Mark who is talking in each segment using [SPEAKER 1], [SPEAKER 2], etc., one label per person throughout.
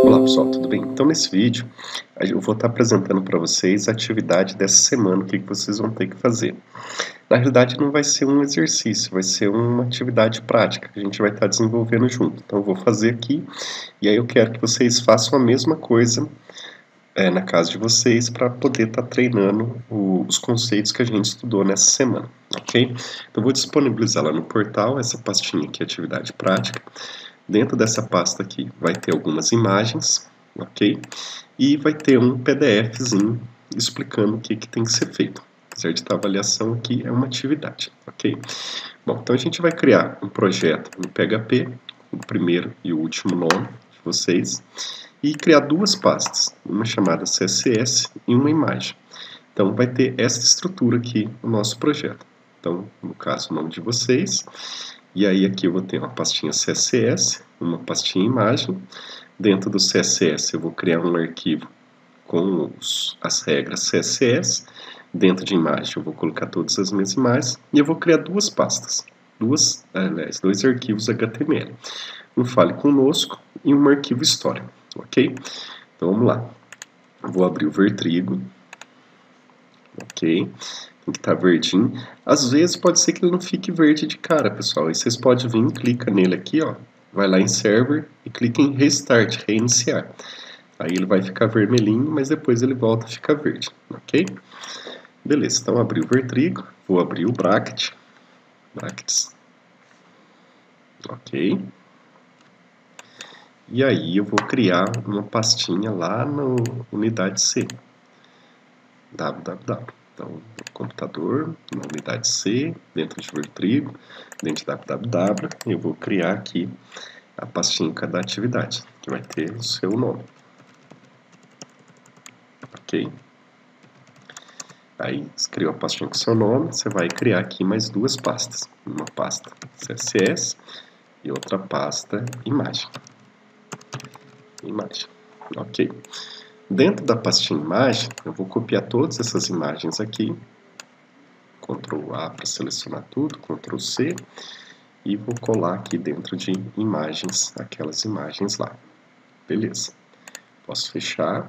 [SPEAKER 1] Olá pessoal, tudo bem? Então nesse vídeo eu vou estar apresentando para vocês a atividade dessa semana, o que vocês vão ter que fazer. Na realidade não vai ser um exercício, vai ser uma atividade prática que a gente vai estar desenvolvendo junto. Então eu vou fazer aqui e aí eu quero que vocês façam a mesma coisa na casa de vocês para poder estar treinando os conceitos que a gente estudou nessa semana, ok? Então eu vou disponibilizar lá no portal essa pastinha aqui, atividade prática. Dentro dessa pasta aqui vai ter algumas imagens, ok? E vai ter um PDFzinho explicando o que tem que ser feito. Apesar de estar a avaliação aqui, é uma atividade, ok? Bom, então a gente vai criar um projeto em PHP, o primeiro e o último nome de vocês, e criar duas pastas, uma chamada CSS e uma imagem. Então vai ter essa estrutura aqui no nosso projeto. Então, no caso, o nome de vocês. E aí aqui eu vou ter uma pastinha CSS, uma pastinha imagem. Dentro do CSS eu vou criar um arquivo com as regras CSS. Dentro de imagem eu vou colocar todas as minhas imagens. E eu vou criar duas pastas, dois arquivos HTML. Um Fale Conosco e um arquivo história, ok? Então vamos lá. Eu vou abrir o Vertrigo, ok? Tem que estar verdinho. Às vezes pode ser que ele não fique verde de cara, pessoal. Aí vocês podem vir, clica nele aqui, ó. Vai lá em Server e clica em Restart, reiniciar. Aí ele vai ficar vermelhinho, mas depois ele volta a ficar verde, ok? Beleza, então abri o Vertrigo, vou abrir o Brackets, ok? E aí eu vou criar uma pastinha lá no unidade C, www. Então, no computador, na unidade C, dentro de Vertrigo, dentro de www, eu vou criar aqui a pastinha da atividade, que vai ter o seu nome. Ok? Aí, você criou a pastinha com o seu nome, você vai criar aqui mais duas pastas. Uma pasta CSS e outra pasta imagem. Ok? Dentro da pastinha imagem, eu vou copiar todas essas imagens aqui. Ctrl A para selecionar tudo, Ctrl C. E vou colar aqui dentro de imagens, aquelas imagens lá. Beleza. Posso fechar.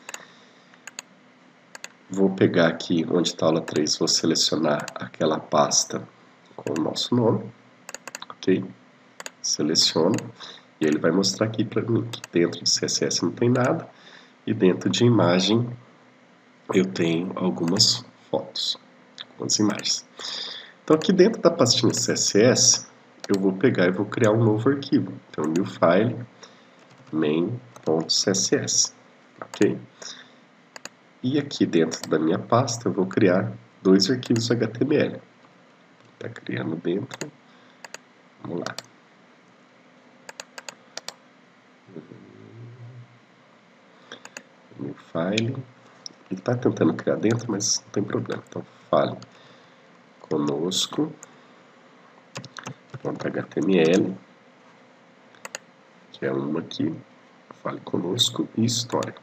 [SPEAKER 1] Vou pegar aqui onde está a aula 3, vou selecionar aquela pasta com o nosso nome. Ok? Seleciono. E ele vai mostrar aqui para mim que dentro de CSS não tem nada. E dentro de imagem eu tenho algumas fotos, algumas imagens. Então aqui dentro da pastinha CSS, eu vou pegar e vou criar um novo arquivo. Então, new file, main.css, ok? E aqui dentro da minha pasta, eu vou criar dois arquivos HTML. Está criando dentro. Vamos lá. New file. Ele está tentando criar dentro, mas não tem problema. Então, fale conosco. .html, que é uma aqui, fale conosco e história.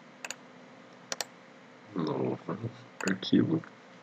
[SPEAKER 1] Novo arquivo,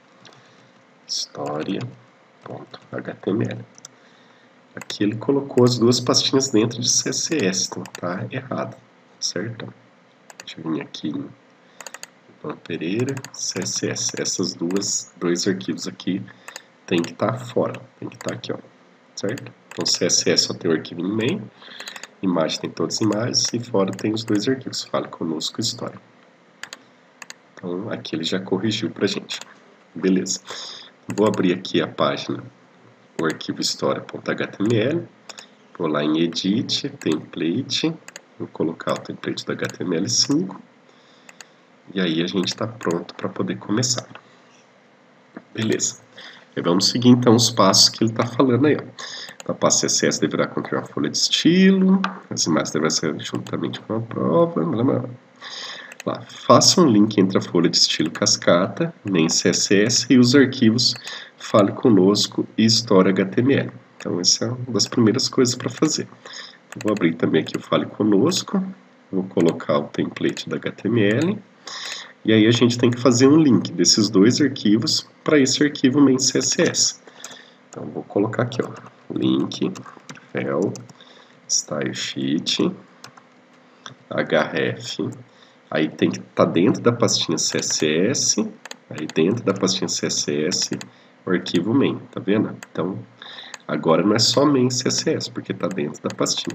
[SPEAKER 1] história.html. Aqui ele colocou as duas pastinhas dentro de CSS, então tá errado, certo? Deixa eu vir aqui em Pereira, CSS. Essas dois arquivos aqui tem que estar fora, tem que estar aqui, ó, certo? Então CSS só tem o arquivo em main, imagem tem todas as imagens e fora tem os dois arquivos, fale conosco história. Então aqui ele já corrigiu pra gente. Beleza. Vou abrir aqui a página, o arquivo história.html, vou lá em Edit, Template, vou colocar o template do HTML5 e aí a gente está pronto para poder começar. Beleza. E vamos seguir então os passos que ele está falando aí, ó. A pasta CSS deverá conter uma folha de estilo, as imagens deverão ser juntamente com a prova, blá, blá, blá. Lá, faça um link entre a folha de estilo cascata, main CSS e os arquivos Fale Conosco e História HTML. Então essa é uma das primeiras coisas para fazer. Vou abrir também aqui o Fale Conosco, vou colocar o template da HTML, e aí a gente tem que fazer um link desses dois arquivos para esse arquivo main CSS. Então vou colocar aqui, ó, link, fel, style sheet, href, aí tem que estar dentro da pastinha CSS, aí dentro da pastinha CSS o arquivo main, tá vendo? Então, agora não é só main CSS, porque está dentro da pastinha.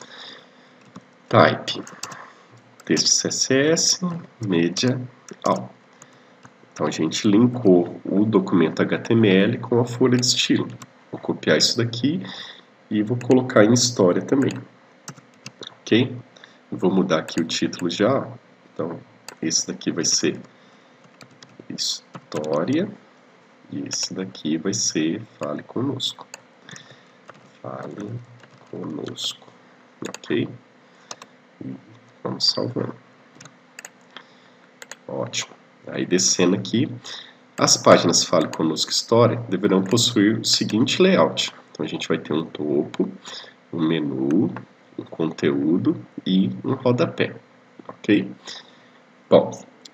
[SPEAKER 1] Type, texto CSS, media, all. Então, a gente linkou o documento HTML com a folha de estilo. Vou copiar isso daqui e vou colocar em história também. Ok? Eu vou mudar aqui o título já. Então, esse daqui vai ser história e esse daqui vai ser fale conosco. Fale conosco. Ok? E vamos salvando. Ótimo. Aí descendo aqui, as páginas Fale Conosco História deverão possuir o seguinte layout. Então a gente vai ter um topo, um menu, um conteúdo e um rodapé. Ok? Bom,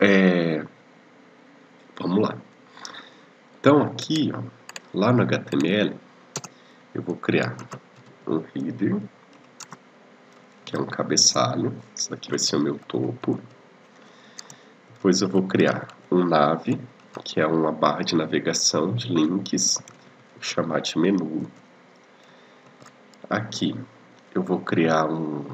[SPEAKER 1] vamos lá. Então aqui, ó, lá no HTML, eu vou criar um header, que é um cabeçalho. Esse daqui vai ser o meu topo. Depois eu vou criar um nav, que é uma barra de navegação de links, vou chamar de menu. Aqui eu vou criar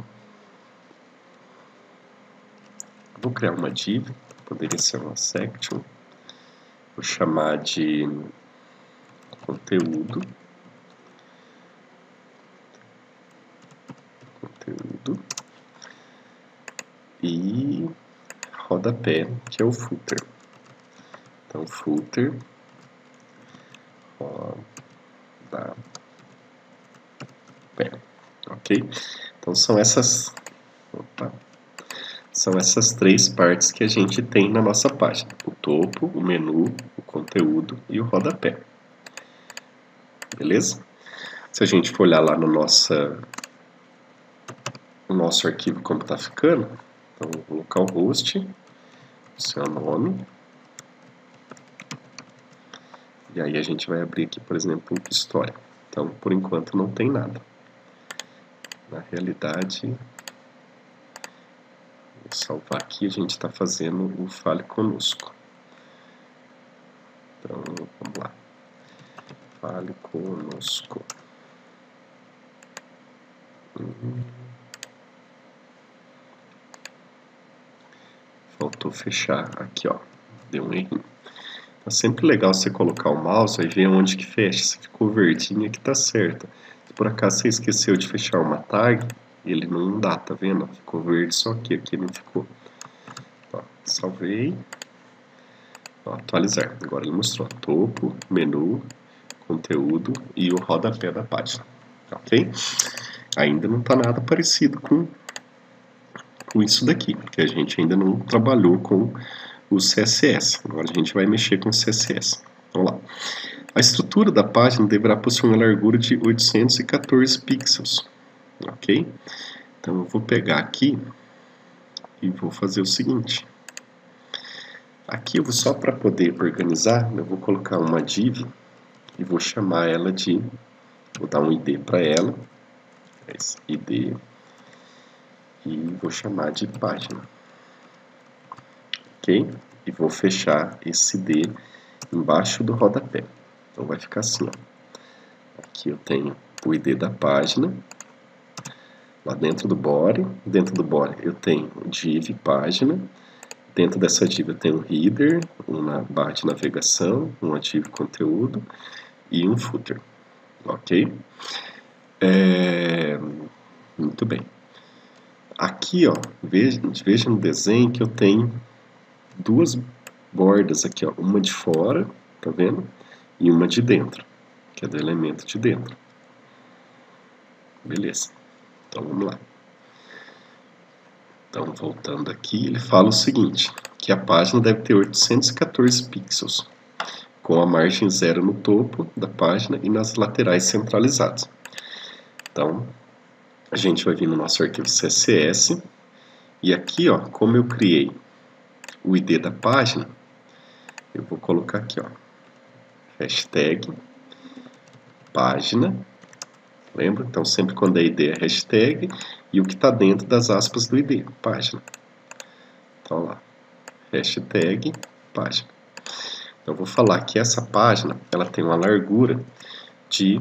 [SPEAKER 1] uma div, poderia ser uma section, vou chamar de conteúdo, e rodapé, que é o footer. Então, footer, rodapé, ok? Então, são essas três partes que a gente tem na nossa página: o topo, o menu, o conteúdo e o rodapé. Beleza? Se a gente for olhar lá no nosso arquivo como está ficando, então vou colocar o host, seu nome, e aí a gente vai abrir aqui, por exemplo, história. Então, por enquanto, não tem nada. Na realidade, vou salvar aqui, a gente está fazendo o Fale Conosco. Então, vamos lá. Fale Conosco. Faltou fechar aqui, ó. Deu um erro. É sempre legal você colocar o mouse e ver onde que fecha. Se ficou verdinho aqui tá certo. Se por acaso você esqueceu de fechar uma tag, ele não dá, tá vendo? Ficou verde só aqui não ficou. Ó, salvei. Ó, atualizar. Agora ele mostrou topo, menu, conteúdo e o rodapé da página. Ok? Ainda não tá nada parecido com isso daqui, porque a gente ainda não trabalhou com o CSS. Agora a gente vai mexer com o CSS. Vamos lá. A estrutura da página deverá possuir uma largura de 814 pixels. Ok? Então eu vou pegar aqui e vou fazer o seguinte. Aqui eu vou só para poder organizar, eu vou colocar uma div e vou chamar ela de... Vou dar um ID para ela. ID. E vou chamar de página. Ok? E vou fechar esse D embaixo do rodapé. Então vai ficar assim, ó. Aqui eu tenho o ID da página. Lá dentro do body eu tenho div página. Dentro dessa div eu tenho um header, uma barra de navegação, um div conteúdo e um footer. Ok? Muito bem. Aqui, ó, veja no desenho que eu tenho duas bordas aqui, ó, uma de fora, tá vendo? E uma de dentro, que é do elemento de dentro. Beleza. Então vamos lá. Então voltando aqui, ele fala o seguinte, que a página deve ter 814 pixels, com a margem 0 no topo da página e nas laterais centralizadas. Então, a gente vai vir no nosso arquivo CSS, e aqui, ó, como eu criei o ID da página, eu vou colocar aqui, ó, hashtag página. Lembra? Então, sempre quando a ID é hashtag, e o que está dentro das aspas do ID, página. Então lá, hashtag página. Então, eu vou falar que essa página ela tem uma largura de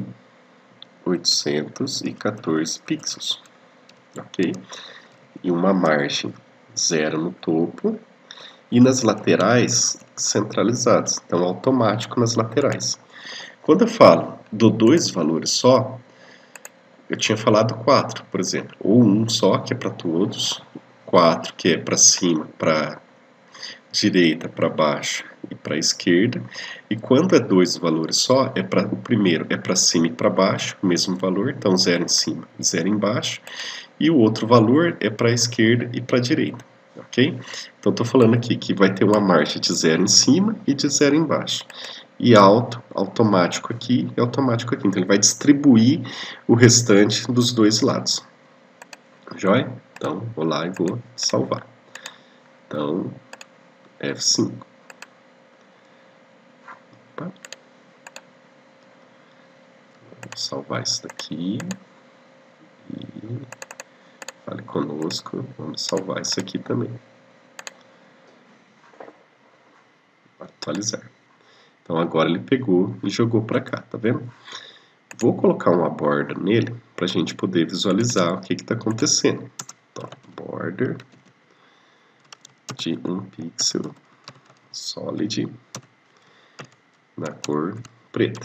[SPEAKER 1] 814 pixels, ok? E uma margem 0 no topo e nas laterais centralizadas, então automático nas laterais. Quando eu falo do 2 valores só, eu tinha falado 4, por exemplo, ou um só, que é para todos, 4 que é para cima, para direita, para baixo e para esquerda, e quando é 2 valores só, o primeiro é para cima e para baixo, o mesmo valor, então 0 em cima e 0 embaixo, e o outro valor é para a esquerda e para a direita, ok? Então estou falando aqui que vai ter uma margem de 0 em cima e de 0 embaixo, e automático aqui e automático aqui, então ele vai distribuir o restante dos dois lados, joia? Então vou lá e vou salvar. Então F5. Opa. Vou salvar isso daqui e fale conosco. Vamos salvar isso aqui também. Atualizar. Então agora ele pegou e jogou para cá, tá vendo? Vou colocar uma borda nele para a gente poder visualizar o que está acontecendo. Então, border de 1 pixel solid na cor preta.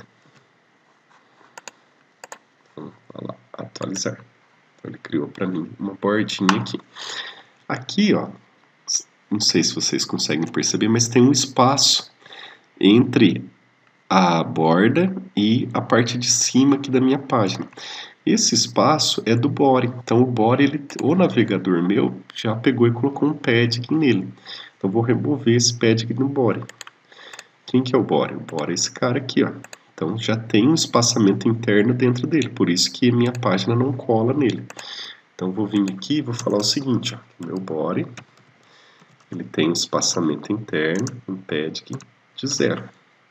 [SPEAKER 1] Então, vai lá, atualizar. Então, ele criou para mim uma bordinha aqui. Aqui, ó, não sei se vocês conseguem perceber, mas tem um espaço entre a borda e a parte de cima aqui da minha página. Esse espaço é do body. Então o body, o navegador meu já pegou e colocou um padding nele. Então vou remover esse padding no body. Quem que é o body? O body é esse cara aqui, ó. Então já tem um espaçamento interno dentro dele, por isso que a minha página não cola nele. Então vou vir aqui e vou falar o seguinte, ó, meu body, ele tem um espaçamento interno, um padding de 0.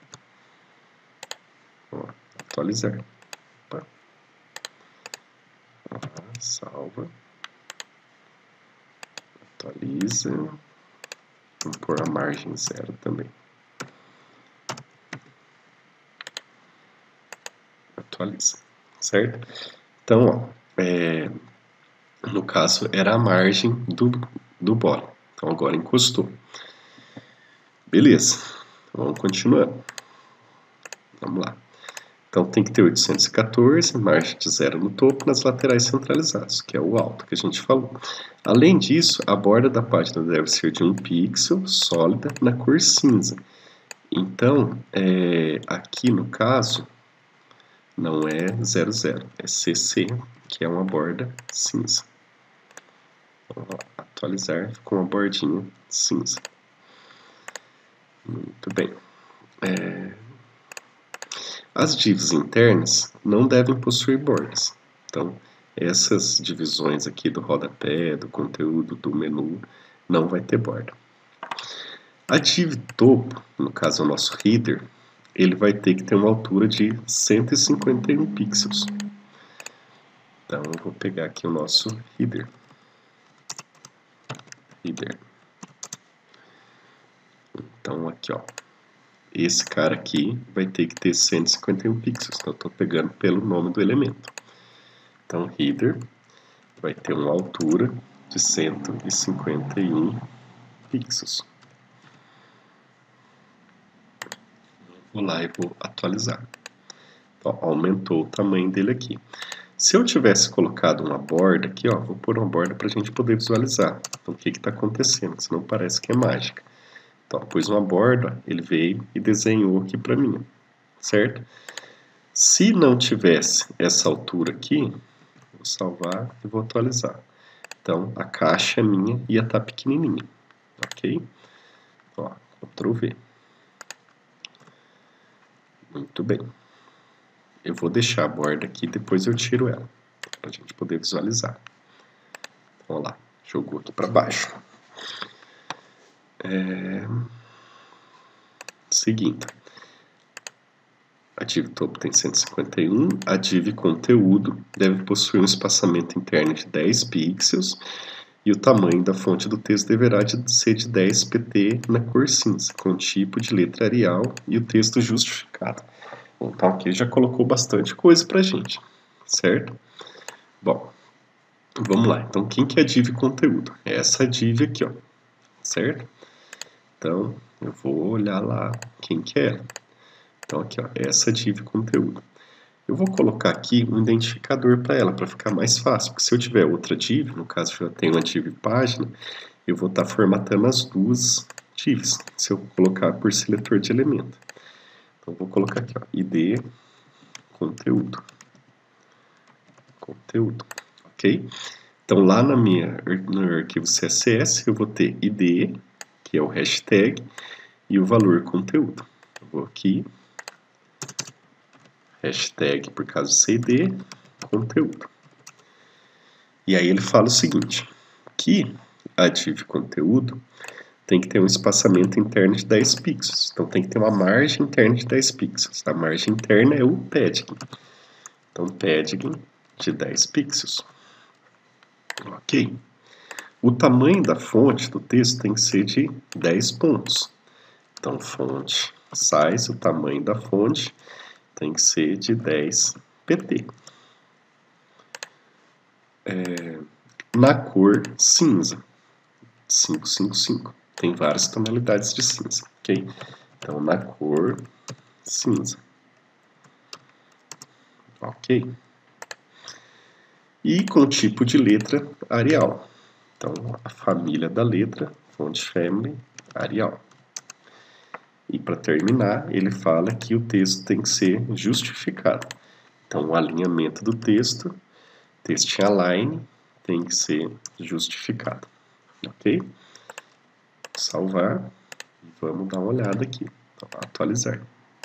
[SPEAKER 1] Ó, atualizar. Opa. Salva. Atualiza. Vamos pôr a margem 0 também. Atualiza. Certo? Então, ó, no caso era a margem do body. Então agora encostou. Beleza. Vamos continuando. Vamos lá. Então tem que ter 814, margem de 0 no topo, nas laterais centralizadas, que é o alto que a gente falou. Além disso, a borda da página deve ser de 1 pixel, sólida, na cor cinza. Então, aqui no caso, não é 00, é CC, que é uma borda cinza. Vamos lá, atualizar com uma bordinha cinza. Muito bem. As divs internas não devem possuir bordas. Então, essas divisões aqui do rodapé, do conteúdo, do menu, não vai ter borda. A div topo, no caso o nosso header, ele vai ter que ter uma altura de 151 pixels. Então, eu vou pegar aqui o nosso header. Então, aqui, ó. Esse cara aqui vai ter que ter 151 pixels. Então, eu estou pegando pelo nome do elemento. Então, header vai ter uma altura de 151 pixels. Vou lá e vou atualizar. Então, aumentou o tamanho dele aqui. Se eu tivesse colocado uma borda aqui, ó, vou pôr uma borda para a gente poder visualizar. Então, o que está acontecendo? Senão parece que é mágica. Então, pus uma borda, ele veio e desenhou aqui para mim, certo? Se não tivesse essa altura aqui, vou salvar e vou atualizar. Então, a caixa minha ia estar pequenininha, ok? Ó, Ctrl V. Muito bem. Eu vou deixar a borda aqui, depois eu tiro ela, para a gente poder visualizar. Vamos lá, jogou aqui para baixo. Seguinte. A div topo tem 151, a div conteúdo deve possuir um espaçamento interno de 10 pixels e o tamanho da fonte do texto deverá ser de 10 pt na cor cinza, com tipo de letra Arial e o texto justificado. Então aqui já colocou bastante coisa pra gente, certo? Bom, vamos lá. Então quem que é a div conteúdo? É essa div aqui, ó, certo? Então eu vou olhar lá quem que é ela. Então aqui, ó, essa div conteúdo. Eu vou colocar aqui um identificador para ela, para ficar mais fácil, porque se eu tiver outra div, no caso eu tenho uma div página, eu vou estar formatando as duas divs, se eu colocar por seletor de elemento. Então eu vou colocar aqui, ó, id conteúdo, ok? Então lá no arquivo CSS eu vou ter id, que é o hashtag, e o valor conteúdo. Eu vou aqui, hashtag por causa do CID, conteúdo. E aí ele fala o seguinte, que a div conteúdo tem que ter um espaçamento interno de 10 pixels. Então tem que ter uma margem interna de 10 pixels. A margem interna é o padding. Então padding de 10 pixels. Ok. O tamanho da fonte do texto tem que ser de 10 pontos. Então fonte size, o tamanho da fonte, tem que ser de 10 pt. Na cor cinza, 555. Tem várias tonalidades de cinza, ok? Então, na cor cinza. Ok? E com tipo de letra Arial. Então, a família da letra, font family, Arial. E para terminar, ele fala que o texto tem que ser justificado. Então, o alinhamento do texto, text align, tem que ser justificado. Ok? Salvar. E vamos dar uma olhada aqui. Então, atualizar.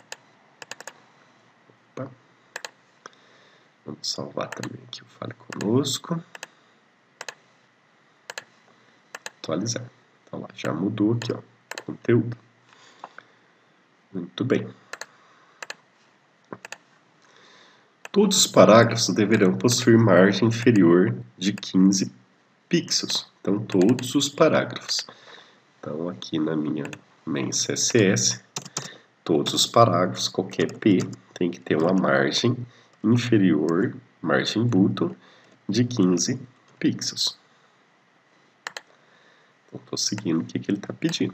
[SPEAKER 1] Opa. Vamos salvar também aqui o Fale Conosco. Atualizar. Então lá, já mudou aqui, ó, conteúdo. Muito bem. Todos os parágrafos deverão possuir margem inferior de 15 pixels. Então, todos os parágrafos. Então, aqui na minha main CSS, todos os parágrafos, qualquer P, tem que ter uma margem inferior, margem button, de 15 pixels. Então, estou seguindo o que ele está pedindo.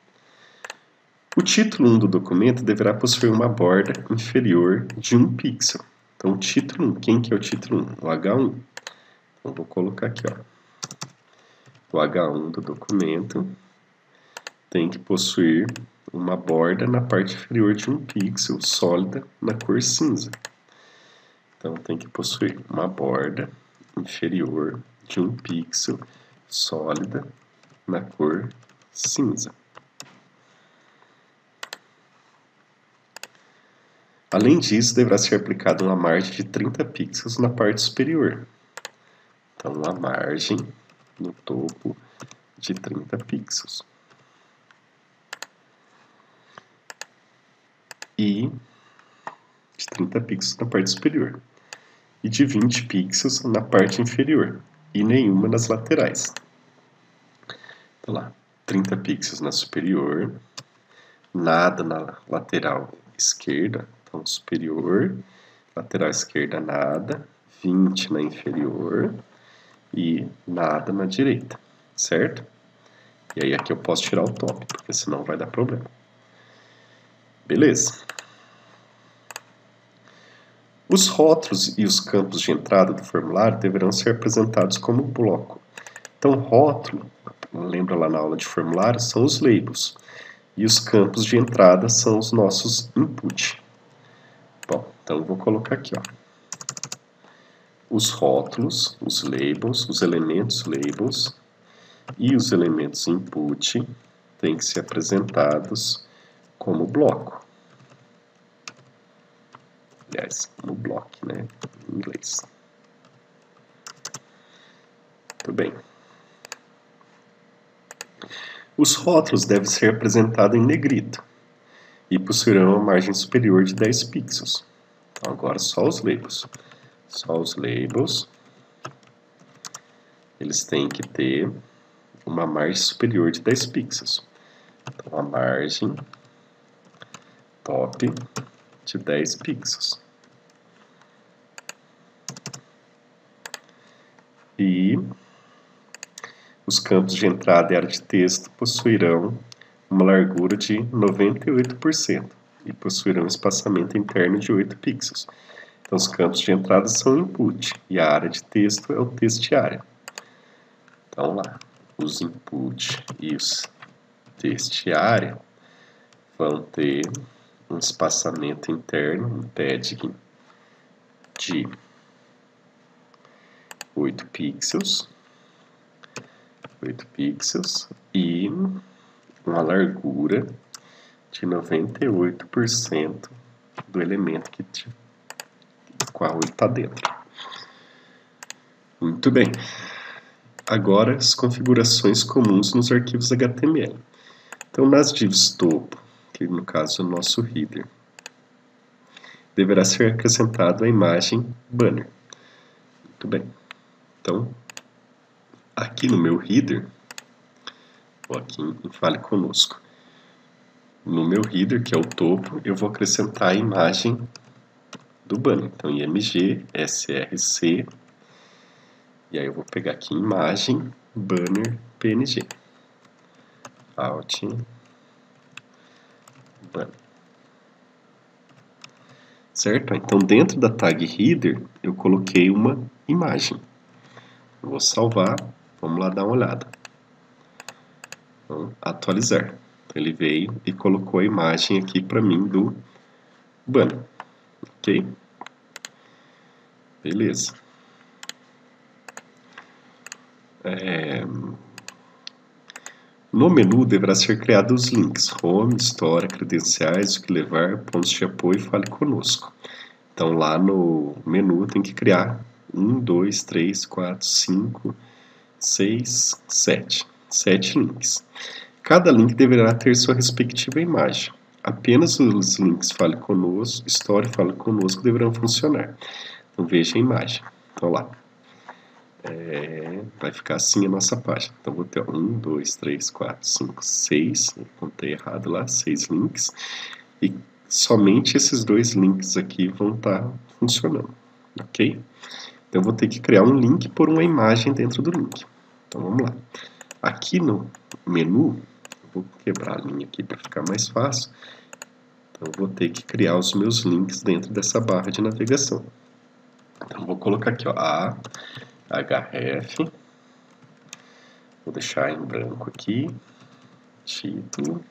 [SPEAKER 1] O título 1 do documento deverá possuir uma borda inferior de 1 pixel. Então, o título 1, quem que é o título 1? O H1. Então, vou colocar aqui, ó. O H1 do documento tem que possuir uma borda na parte inferior de 1 pixel, sólida, na cor cinza. Então, tem que possuir uma borda inferior de 1 pixel, sólida, na cor cinza. Além disso, deverá ser aplicada uma margem de 30 pixels na parte superior. Então, uma margem no topo de 30 pixels. E de 30 pixels na parte superior. E de 20 pixels na parte inferior. E nenhuma nas laterais. Então lá, 30 pixels na superior, nada na lateral esquerda, então superior, lateral esquerda nada, 20 na inferior e nada na direita, certo? E aí aqui eu posso tirar o top, porque senão vai dar problema. Beleza. Os rótulos e os campos de entrada do formulário deverão ser apresentados como bloco. Então, rótulo, lembra lá na aula de formulário, são os labels. E os campos de entrada são os nossos input. Bom, então eu vou colocar aqui, ó. Os rótulos, os labels, os elementos labels e os elementos input têm que ser apresentados como bloco. Aliás, como bloco, né? Em inglês. Muito bem. Os rótulos devem ser apresentados em negrito. e possuirão uma margem superior de 10 pixels. Então agora só os labels. Só os labels, eles têm que ter uma margem superior de 10 pixels. Então a margem top de 10 pixels. E os campos de entrada e área de texto possuirão uma largura de 98% e possuirão um espaçamento interno de 8 pixels. Então os campos de entrada são input e a área de texto é o text area. Então lá, os input e os text area vão ter um espaçamento interno, um padding de 8 pixels e uma largura de 98% do elemento do qual ele está dentro. Muito bem. Agora as configurações comuns nos arquivos HTML. Então nas divs topo, que no caso é o nosso header, deverá ser acrescentada a imagem banner. Muito bem. Então, aqui no meu header, vou aqui em Fale Conosco. No meu header, que é o topo, eu vou acrescentar a imagem do banner. Então, img, src, e aí eu vou pegar aqui imagem, banner, png. Alt, banner. Certo? Então, dentro da tag header, eu coloquei uma imagem. Eu vou salvar, vamos lá dar uma olhada. Então, atualizar. Ele veio e colocou a imagem aqui para mim do banner. Ok? Beleza. No menu deverá ser criado os links Home, História, Credenciais, O que Levar, Pontos de Apoio e Fale Conosco. Então lá no menu tem que criar 1, 2, 3, 4, 5, 6, 7. 7 links. Cada link deverá ter sua respectiva imagem. Apenas os links Fale Conosco, História e Fale Conosco deverão funcionar. Então veja a imagem. Então lá. Vai ficar assim a nossa página. Então vou ter 1, 2, 3, 4, 5, 6. Eu contei errado lá, 6 links. E somente esses dois links aqui vão estar funcionando. Ok? Então eu vou ter que criar um link por uma imagem dentro do link. Então vamos lá. Aqui no menu, eu vou quebrar a linha aqui para ficar mais fácil. Então eu vou ter que criar os meus links dentro dessa barra de navegação. Então vou colocar aqui, ó, href, vou deixar em branco aqui, título,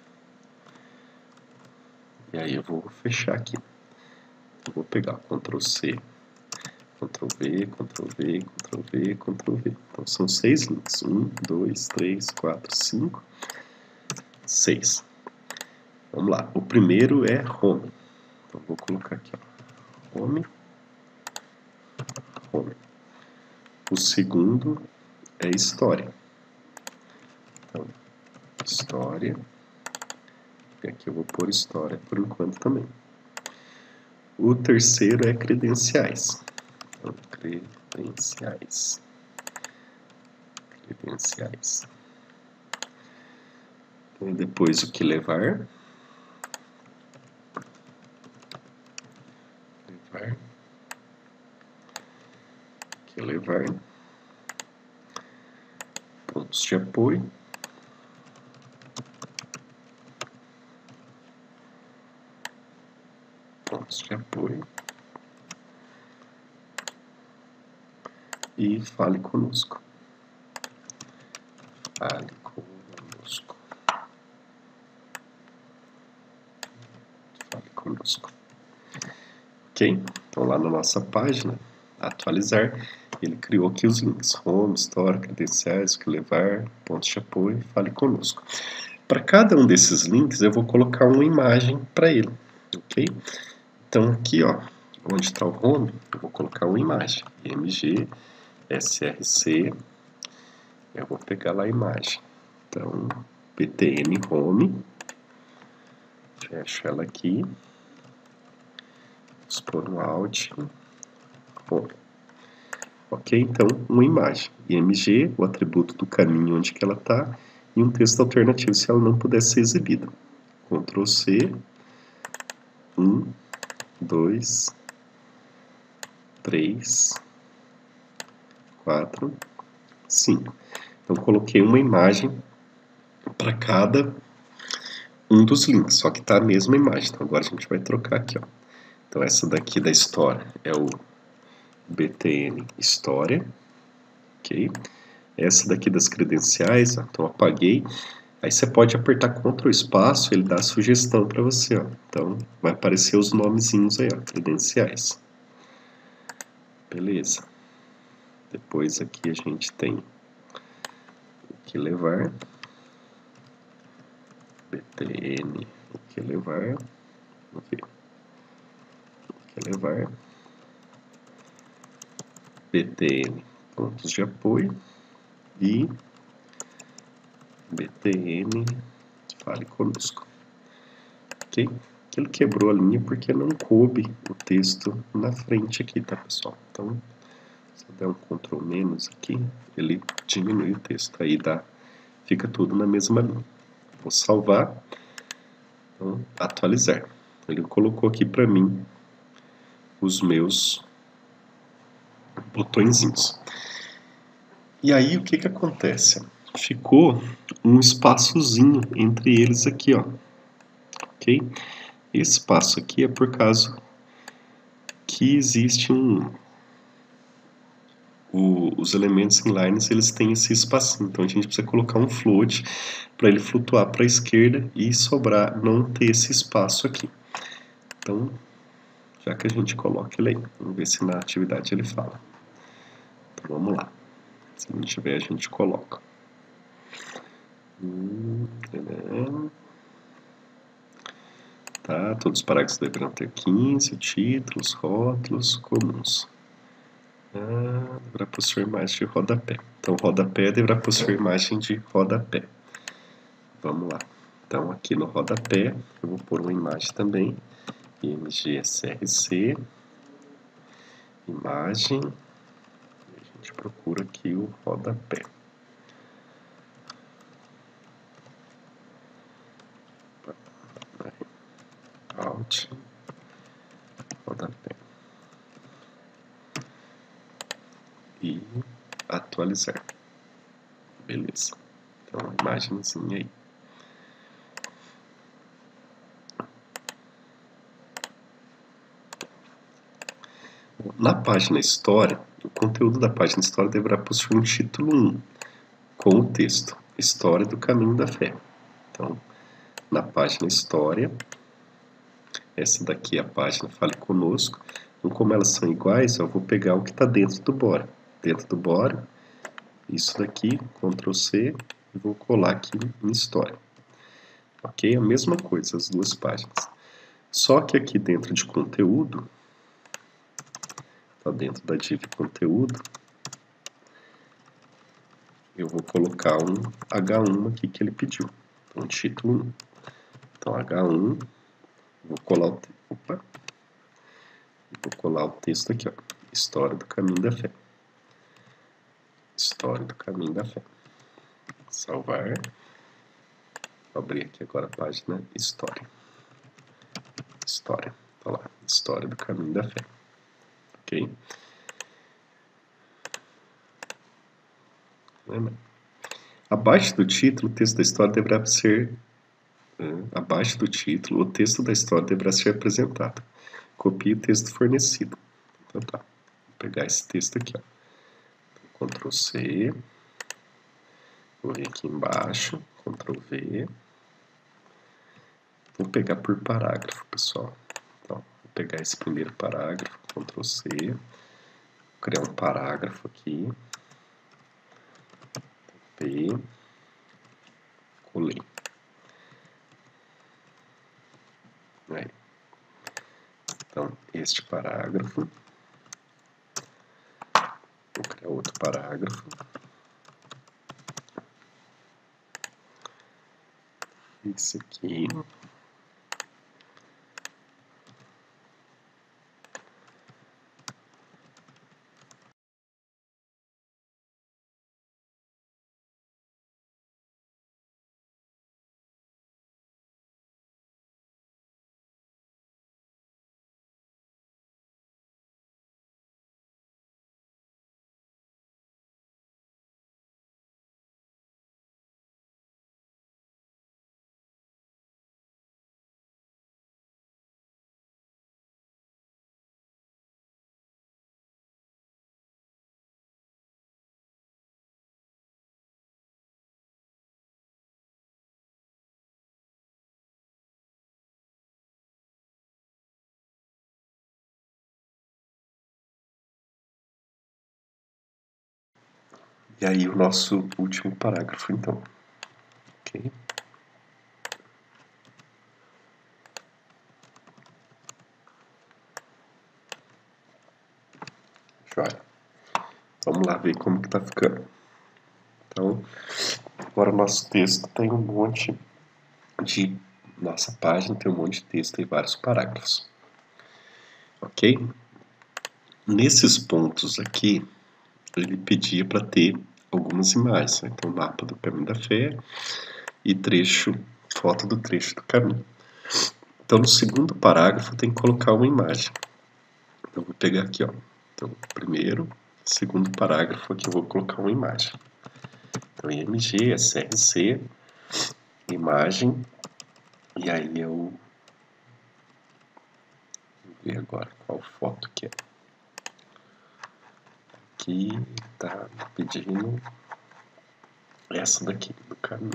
[SPEAKER 1] e aí eu vou fechar aqui. Eu vou pegar Ctrl C, Ctrl V, Ctrl V, Ctrl V, Ctrl V. Então são 6 links, 1, 2, 3, 4, 5, 6. Vamos lá, o primeiro é Home. Então vou colocar aqui, ó, Home, Home. O segundo é História. Então, História. E aqui eu vou pôr História por enquanto também. O terceiro é Credenciais. Então, Credenciais. Credenciais. E depois o que levar. Levar. O que levar. Pontos de apoio. Pontos de apoio. E Fale Conosco. Fale Conosco. Fale Conosco. Ok? Então lá na nossa página, atualizar, ele criou aqui os links Home, História, Credenciais, O que Levar, Pontos de Apoio, Fale Conosco. Para cada um desses links eu vou colocar uma imagem para ele, ok? Então aqui, ó, onde está o Home, eu vou colocar uma imagem, img, src, eu vou pegar lá a imagem. Então, ptn home, deixa Fecho ela aqui. Vamos pôr um Alt. Home. Ok? Então, uma imagem. IMG, o atributo do caminho onde que ela está, e um texto alternativo se ela não pudesse ser exibida. Ctrl C. 1, 2, 3, 4, 5. Então, coloquei uma imagem para cada um dos links, só que está a mesma imagem. Então, agora a gente vai trocar aqui, ó. Então, essa daqui da história é o BTN História, ok? Essa daqui das credenciais, ó, então apaguei. Aí você pode apertar Ctrl espaço, ele dá a sugestão para você, ó. Então, vai aparecer os nomezinhos aí, ó, credenciais. Beleza. Depois aqui a gente tem o que levar. BTN, o que levar. Vamos ver. O que levar. BTN, pontos de apoio. E BTN, fale conosco. Ok? Ele quebrou a linha porque não coube o texto na frente aqui, tá, pessoal? Então, se eu der um Ctrl menos aqui, ele diminui o texto. Aí dá, fica tudo na mesma linha. Vou salvar. Então, atualizar. Ele colocou aqui para mim os meus botõezinhos. E aí, o que que acontece? Ficou um espaçozinho entre eles aqui, ó. Ok? Esse espaço aqui é por causa que existe os elementos inlines, eles têm esse espacinho, então a gente precisa colocar um float para ele flutuar para a esquerda e sobrar, não ter esse espaço aqui. Então, já que a gente coloca ele aí, vamos ver se na atividade ele fala. Então vamos lá, se não tiver a gente coloca. Tá, todos os parágrafos deverão ter 15 títulos, rótulos, comuns. Deverá possuir imagem de rodapé. Então, rodapé deverá possuir imagem de rodapé. Vamos lá. Então, aqui no rodapé, eu vou pôr uma imagem também. IMG-SRC. Imagem. A gente procura aqui o rodapé. Alt. Rodapé. E atualizar. Beleza. Então, a imagenzinha aí. Na página História, o conteúdo da página História deverá possuir um título 1, com o texto História do Caminho da Fé. Então, na página História, essa daqui é a página Fale Conosco. Então, como elas são iguais, eu vou pegar o que está dentro do bora. Dentro do bora, isso daqui, Ctrl C, e vou colar aqui em História. Ok? A mesma coisa, as duas páginas. Só que aqui dentro de conteúdo, tá dentro da div conteúdo, eu vou colocar um H1 aqui que ele pediu. Então, título 1. Então, H1, vou colar o texto aqui, ó. História do Caminho da Fé. História do Caminho da Fé. Salvar. Vou abrir aqui agora a página História. História. Tá lá. História do Caminho da Fé. Ok? Abaixo do título, o texto da história deverá ser... abaixo do título, o texto da história deverá ser apresentado. Copie o texto fornecido. Então tá. Vou pegar esse texto aqui, ó. Então, Ctrl C. Vou vir aqui embaixo. Ctrl V. Vou pegar por parágrafo, pessoal. Então, vou pegar esse primeiro parágrafo. Ctrl C. Vou criar um parágrafo aqui. P. Colei. Aí. Então, este parágrafo. Vou criar outro parágrafo. Esse aqui. E aí o nosso último parágrafo, então. Ok? Joia. Vamos lá ver como que tá ficando. Então, agora o nosso texto tem um monte de... Nossa página tem um monte de texto e vários parágrafos. Ok? Nesses pontos aqui, ele pedia para ter algumas imagens. Então, mapa do caminho da fé e trecho, foto do trecho do caminho. Então, no segundo parágrafo, tem que colocar uma imagem. Então, vou pegar aqui, ó. Então, primeiro, segundo parágrafo, aqui eu vou colocar uma imagem. Então, IMG, SRC, imagem, e aí eu vou ver agora qual foto que é. Aqui tá pedindo essa daqui do caminho.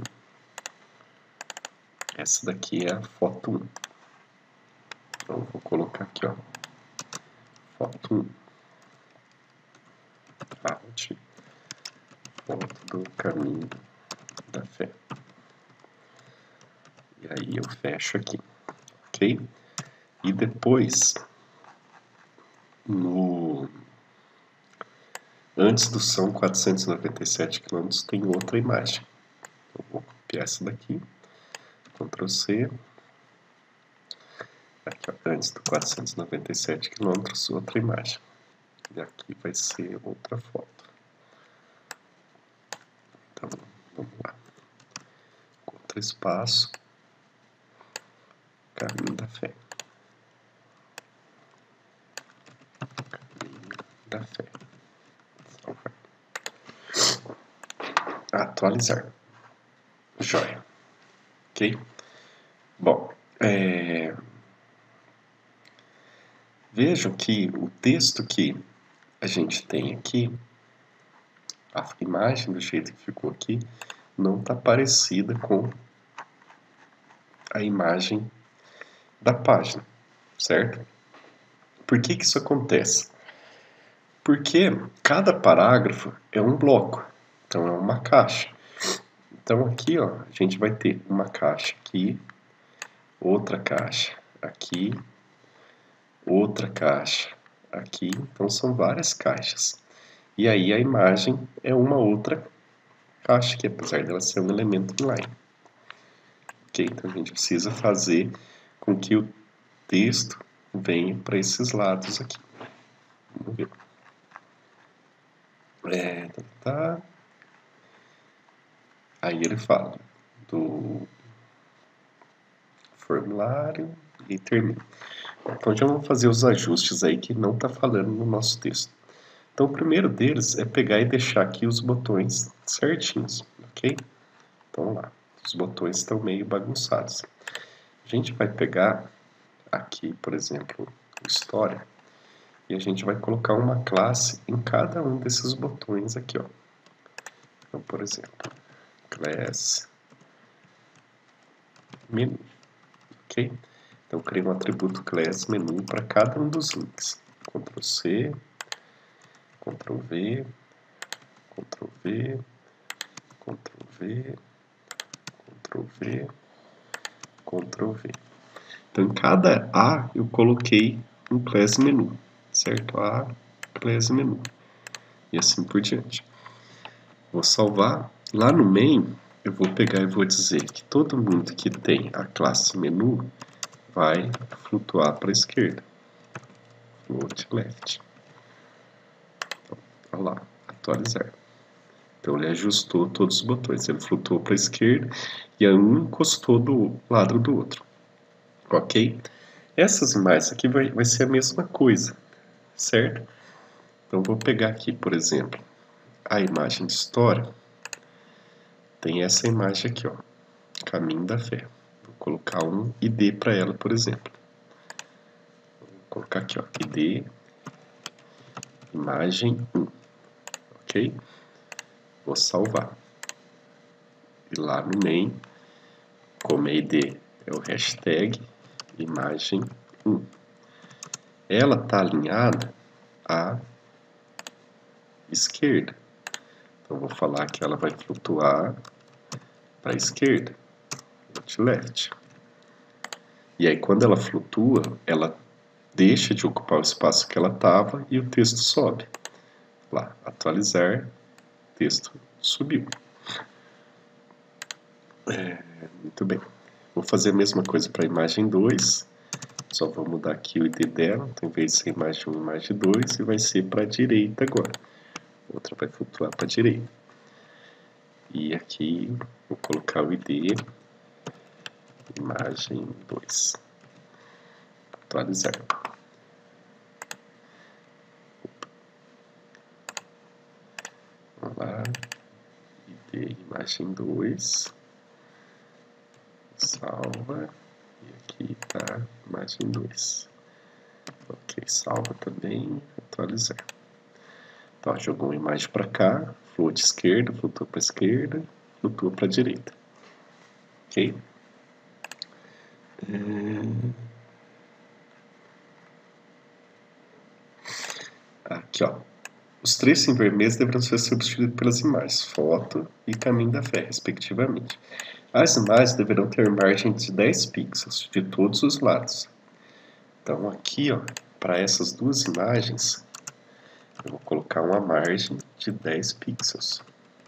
[SPEAKER 1] Essa daqui é a foto 1. Então, vou colocar aqui, ó. Foto 1. Alt. Foto do caminho da fé. E aí eu fecho aqui. Ok? E depois, antes do são 497 km, tem outra imagem. Eu vou copiar essa daqui. Ctrl C. Aqui, ó, antes do 497 km, outra imagem. E aqui vai ser outra foto. Então, vamos lá. Contra espaço. Caminho da fé. Caminho da fé. Salvar. Atualizar. Joia. Ok? Bom, vejam que o texto que a gente tem aqui, a imagem do jeito que ficou aqui, não está parecida com a imagem da página, certo? Por que que isso acontece? Porque cada parágrafo é um bloco, então é uma caixa. Então aqui, ó, a gente vai ter uma caixa aqui, outra caixa aqui, outra caixa aqui, então são várias caixas. E aí a imagem é uma outra caixa, que apesar dela ser um elemento inline. Ok, então a gente precisa fazer com que o texto venha para esses lados aqui. Vamos ver. Aí ele fala do formulário e termina. Então já vamos fazer os ajustes aí que não está falando no nosso texto. Então o primeiro deles é pegar e deixar aqui os botões certinhos, ok? Então vamos lá, os botões estão meio bagunçados. A gente vai pegar aqui, por exemplo, História, e a gente vai colocar uma classe em cada um desses botões aqui, ó. Então, por exemplo, class menu, ok? Então, criei um atributo class menu para cada um dos links. Ctrl C, Ctrl V, Ctrl V, Ctrl V, Ctrl V, Ctrl V. Então, em cada A eu coloquei um class menu, certo? A, class menu. E assim por diante. Vou salvar. Lá no main, eu vou pegar e vou dizer que todo mundo que tem a classe menu vai flutuar para a esquerda. Float left. Então, olha lá, atualizar. Então ele ajustou todos os botões. Ele flutuou para a esquerda e um encostou do lado do outro. Ok? Essas imagens aqui vai ser a mesma coisa, certo? Então vou pegar aqui, por exemplo, a imagem de história. Tem essa imagem aqui, ó, Caminho da Fé. Vou colocar um ID para ela, por exemplo. Vou colocar aqui, ó, ID, imagem 1, ok? Vou salvar. E lá no main, como ID é o hashtag imagem 1. Ela está alinhada à esquerda. Então, vou falar que ela vai flutuar para a esquerda, to left. E aí, quando ela flutua, ela deixa de ocupar o espaço que ela estava e o texto sobe. Lá, atualizar, texto subiu. Muito bem. Vou fazer a mesma coisa para a imagem 2. Só vou mudar aqui o ID dela. Então, em vez de ser imagem 1, imagem 2, e vai ser para a direita agora. Outra vai flutuar para a direita. E aqui, vou colocar o ID, imagem 2. Atualizar. Vamos lá. ID, imagem 2. Salva. E aqui está imagem 2. Ok, salva também. Atualizar. Então, jogou uma imagem para cá, flutua de esquerda, flutua para a esquerda, flutua para a direita. Ok? Aqui, ó. Os trechos em vermelho deverão ser substituídos pelas imagens foto e caminho da fé, respectivamente. As imagens deverão ter margem de 10 pixels de todos os lados. Então, aqui, ó, para essas duas imagens, eu vou colocar uma margem de 10 pixels.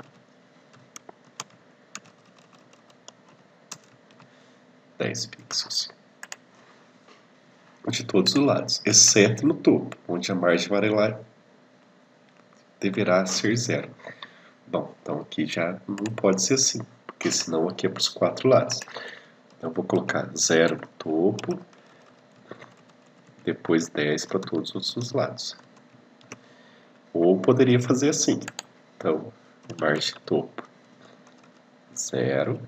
[SPEAKER 1] 10 pixels. De todos os lados, exceto no topo, onde a margem varielar deverá ser 0. Bom, então aqui já não pode ser assim, porque senão aqui é para os 4 lados. Então, eu vou colocar 0 no topo, depois 10 para todos os lados. Ou poderia fazer assim. Então, margem topo 0.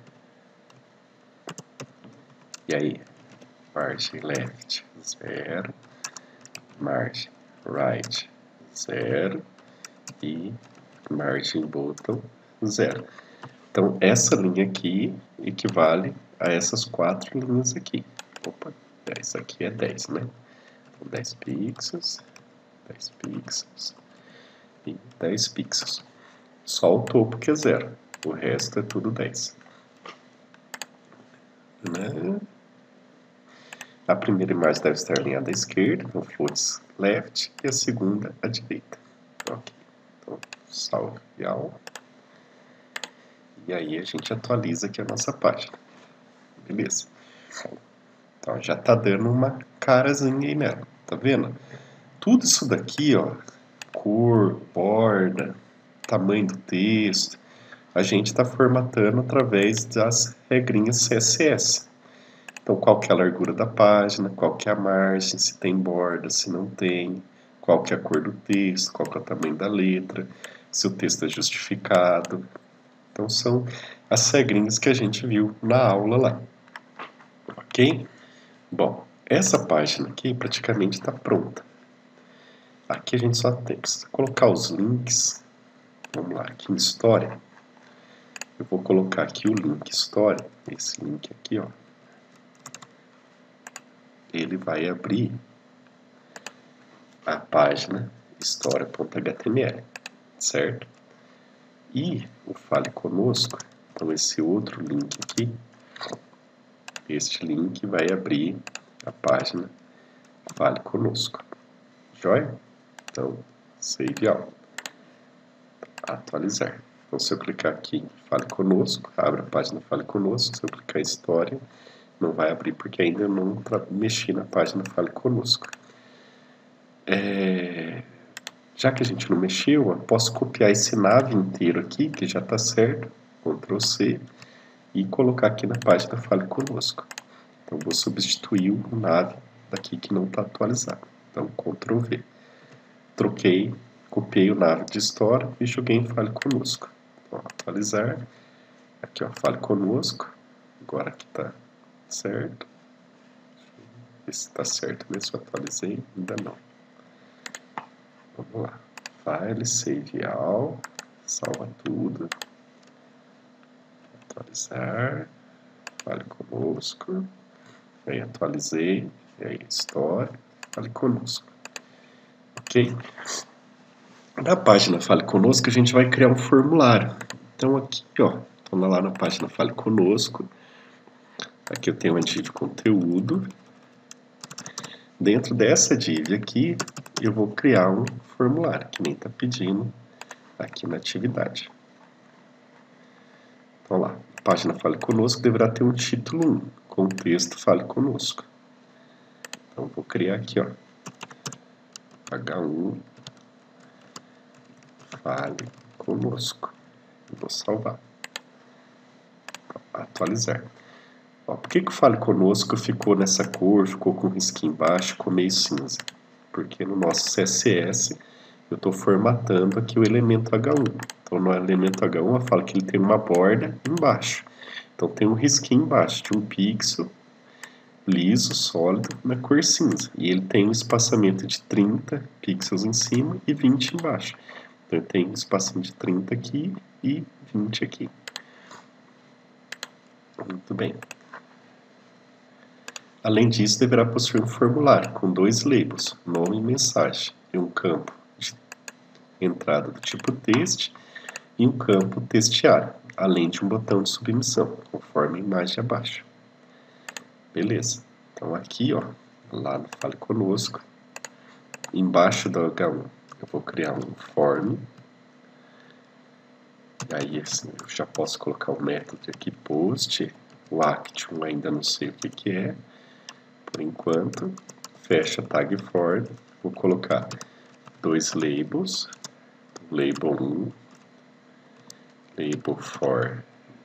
[SPEAKER 1] E aí, margem left 0. Margem right 0. E margem bottom 0. Então, essa linha aqui equivale a essas 4 linhas aqui. Opa, 10 aqui é 10, né? Então, 10 pixels, 10 pixels e 10 pixels. Só o topo que é 0, o resto é tudo 10. Né? A primeira imagem deve estar alinhada à esquerda, no floats left, e a segunda à direita. Ok, então salve all. E aí a gente atualiza aqui a nossa página. Beleza? Então já tá dando uma carazinha aí nela, tá vendo? Tudo isso daqui, ó, cor, borda, tamanho do texto, a gente está formatando através das regrinhas CSS. Então, qual que é a largura da página, qual que é a margem, se tem borda, se não tem, qual que é a cor do texto, qual que é o tamanho da letra, se o texto é justificado. Então, são as regrinhas que a gente viu na aula lá. Ok? Bom, essa página aqui praticamente está pronta. Aqui a gente só tem que colocar os links. Vamos lá, aqui em História. Eu vou colocar aqui o link História. Esse link aqui, ó. Ele vai abrir a página história.html, certo? E o Fale Conosco, então esse outro link aqui, este link vai abrir a página Fale Conosco. Joia? Então, save all. Atualizar. Então, se eu clicar aqui em Fale Conosco, abre a página Fale Conosco. Se eu clicar em História, não vai abrir porque ainda eu não mexi na página Fale Conosco. Já que a gente não mexeu, eu posso copiar esse nav inteiro aqui, que já está certo, Ctrl C, e colocar aqui na página Fale Conosco. Então, vou substituir o nav daqui que não está atualizado. Então, Ctrl V. Troquei, copiei o nav de história e joguei em Fale Conosco. Então, atualizar. Aqui, ó, Fale Conosco. Agora aqui está certo. Ver se está certo mesmo, atualizei. Ainda não. Vamos lá. File, Save All. Salva tudo. Atualizar. Fale Conosco. Aí atualizei. E aí, História. Fale Conosco. Ok? Na página Fale Conosco, a gente vai criar um formulário. Então aqui, ó, então lá na página Fale Conosco, aqui eu tenho uma div conteúdo. Dentro dessa div aqui, eu vou criar um formulário, que nem está pedindo aqui na atividade. Então lá, página Fale Conosco deverá ter um título 1, contexto Fale Conosco. Então vou criar aqui, ó, H1 Fale Conosco. Vou salvar. Atualizar. Ó, por que o Fale Conosco ficou nessa cor, ficou com risquinho embaixo, ficou meio cinza? Porque no nosso CSS eu estou formatando aqui o elemento H1. Então no elemento H1 eu falo que ele tem uma borda embaixo. Então tem um risquinho embaixo de um pixel liso, sólido, na cor cinza. E ele tem um espaçamento de 30 pixels em cima e 20 embaixo. Então tem um espacinho de 30 aqui e 20 aqui. Muito bem. Além disso, deverá possuir um formulário com 2 labels, nome e mensagem, e um campo de entrada do tipo text e um campo textiário, além de um botão de submissão, conforme a imagem abaixo. Beleza. Então aqui, ó, lá no Fale Conosco, embaixo do H1, eu vou criar um form. E aí, assim, eu já posso colocar o método aqui, post, o action ainda não sei o que é, por enquanto. Fecha tag for, vou colocar 2 labels, label 1, label for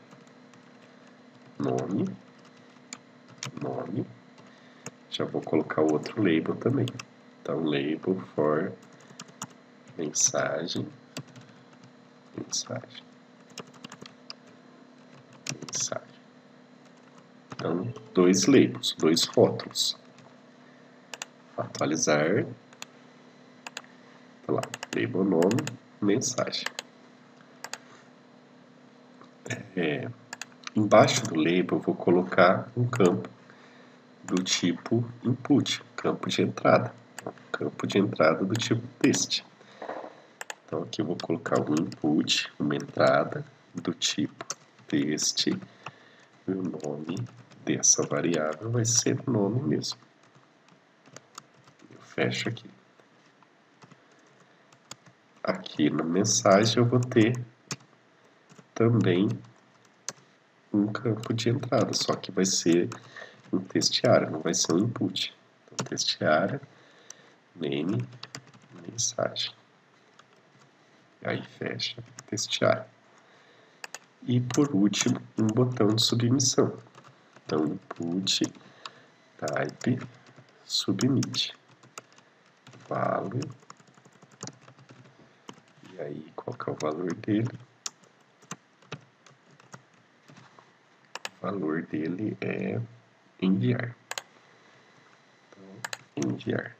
[SPEAKER 1] nome, já vou colocar o outro label também. Então, label for mensagem. Então, 2 labels, 2 rótulos. Atualizar. Lá, label nome, mensagem. Embaixo do label eu vou colocar um campo do tipo input, campo de entrada. Campo de entrada do tipo text. Então aqui eu vou colocar um input, uma entrada do tipo text, e o nome dessa variável vai ser nome mesmo. Eu fecho aqui. Aqui na mensagem eu vou ter também um campo de entrada, só que vai ser um textiário, não vai ser um input. Então, textiário, name, mensagem. Aí fecha, textiário. E por último, um botão de submissão. Então, input, type, submit. Value. E aí, qual que é o valor dele? O valor dele é enviar. Então, enviar.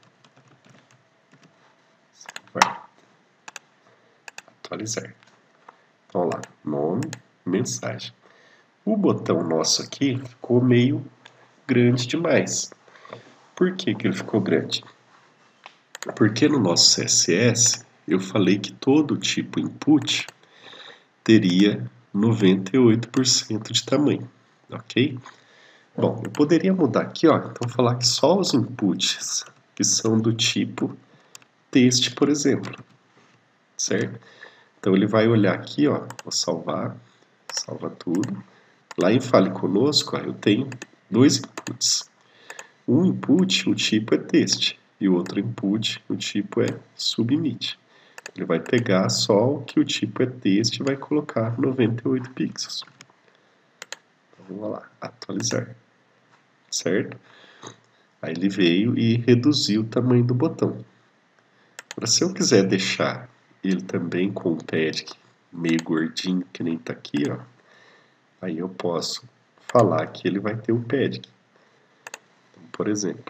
[SPEAKER 1] Salvar. Atualizar. Então, lá, nome, mensagem. O botão nosso aqui ficou meio grande demais. Por que que ele ficou grande? Porque no nosso CSS eu falei que todo tipo input teria 98% de tamanho, ok? Bom, eu poderia mudar aqui, ó, então falar que só os inputs que são do tipo text, por exemplo, certo? Então ele vai olhar aqui, ó, vou salvar, salva tudo. Lá em Fale Conosco, ó, eu tenho 2 inputs. Um input, o tipo é text, e o outro input, o tipo é submit. Ele vai pegar só o que o tipo é text e vai colocar 98 pixels. Então, vamos lá, atualizar, certo? Aí ele veio e reduziu o tamanho do botão. Agora, se eu quiser deixar ele também com o padding meio gordinho, que nem tá aqui, ó, aí eu posso falar que ele vai ter o padding. Então, por exemplo,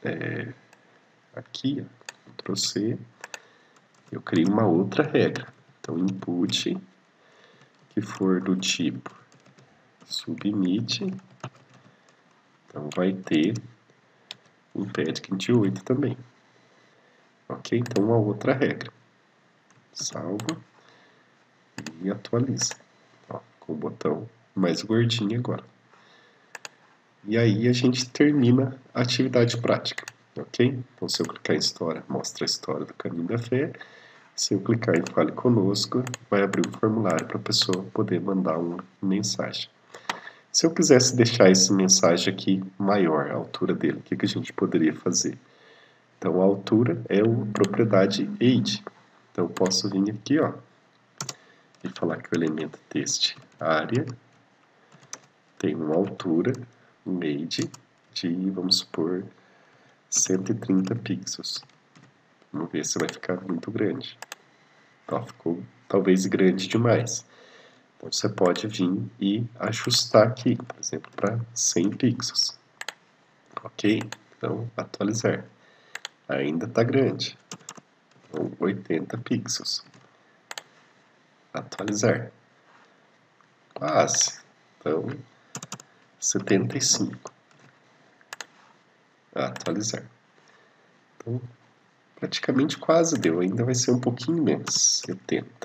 [SPEAKER 1] aqui, ó, Ctrl C, eu crio uma outra regra. Então, input que for do tipo submit, então vai ter um padding de 8 também. Ok? Então, uma outra regra. salvo e atualiza. Ó, com o botão mais gordinho agora. E aí a gente termina a atividade prática, ok? Então se eu clicar em história, mostra a história do Caminho da Fé. Se eu clicar em Fale Conosco, vai abrir um formulário para a pessoa poder mandar uma mensagem. Se eu quisesse deixar essa mensagem aqui maior, a altura dele, o que a gente poderia fazer? Então a altura é o propriedade age. Então eu posso vir aqui, ó, e falar que o elemento text área tem uma altura, um age de, vamos supor, 130 pixels. Vamos ver se vai ficar muito grande. Então ficou talvez grande demais. Então você pode vir e ajustar aqui, por exemplo, para 100 pixels. Ok? Então atualizar. Ainda está grande. Então 80 pixels. Atualizar. Quase. Então 75. Atualizar. Então praticamente quase deu. Ainda vai ser um pouquinho menos. 70.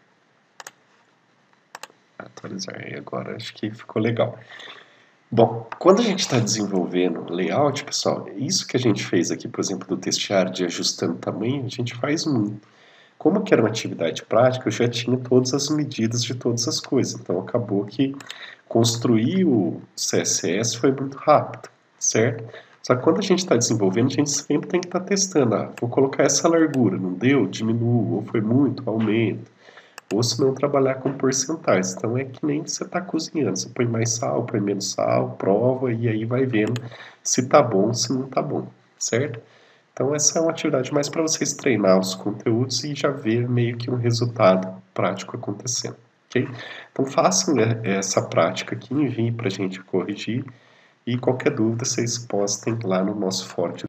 [SPEAKER 1] Atualizar. E agora acho que ficou legal. Bom, quando a gente está desenvolvendo layout, pessoal, isso que a gente fez aqui, por exemplo, do textiário de ajustando tamanho, a gente faz muito. Como que era uma atividade prática, eu já tinha todas as medidas de todas as coisas, então acabou que construir o CSS foi muito rápido, certo? Só que quando a gente está desenvolvendo, a gente sempre tem que estar testando, vou colocar essa largura, não deu? Diminuo, ou foi muito, aumento. Ou se não trabalhar com porcentagens. Então é que nem você está cozinhando. Você põe mais sal, põe menos sal, prova e aí vai vendo se tá bom, se não tá bom, certo? Então essa é uma atividade mais para vocês treinar os conteúdos e já ver meio que um resultado prático acontecendo, ok? Então façam essa prática aqui, enviem para a gente corrigir e qualquer dúvida vocês postem lá no nosso fórum.